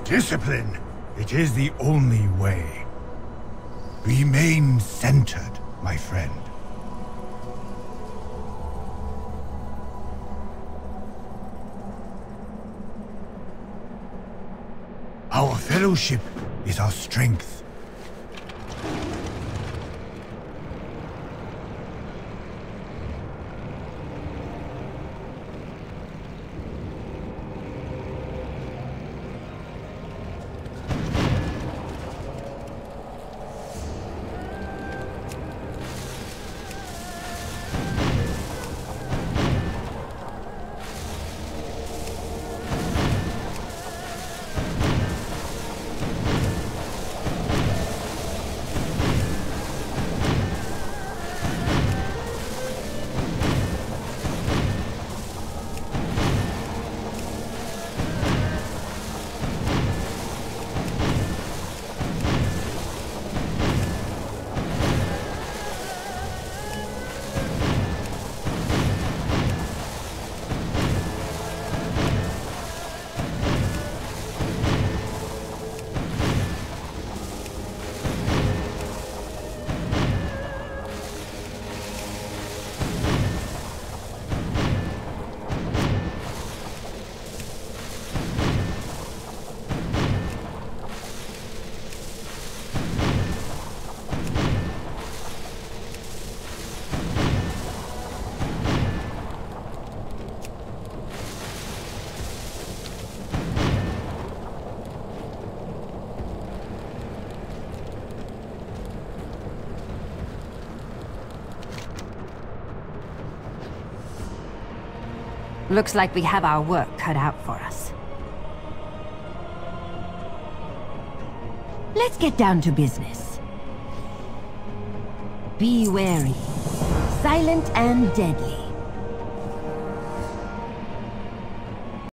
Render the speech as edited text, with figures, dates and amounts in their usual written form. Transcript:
Discipline. It is the only way. Remain centered, my friend. Our fellowship is our strength. Looks like we have our work cut out for us. Let's get down to business. Be wary. Silent and deadly.